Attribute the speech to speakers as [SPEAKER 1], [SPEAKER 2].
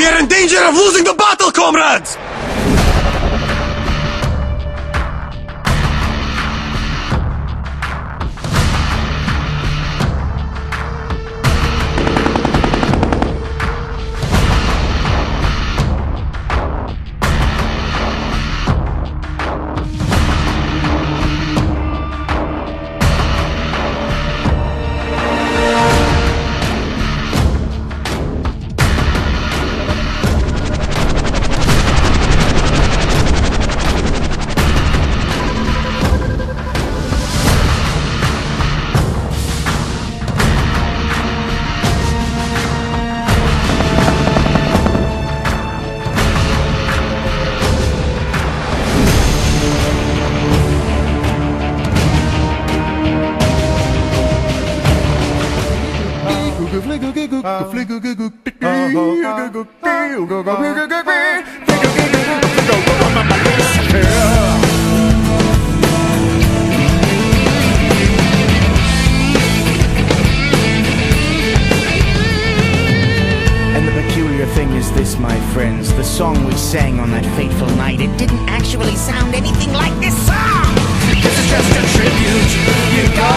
[SPEAKER 1] We are in danger of losing the battle, comrades!
[SPEAKER 2] And the peculiar thing is this, my friends, the song we sang on that fateful night, it didn't actually sound anything like this song! This is just a tribute, you got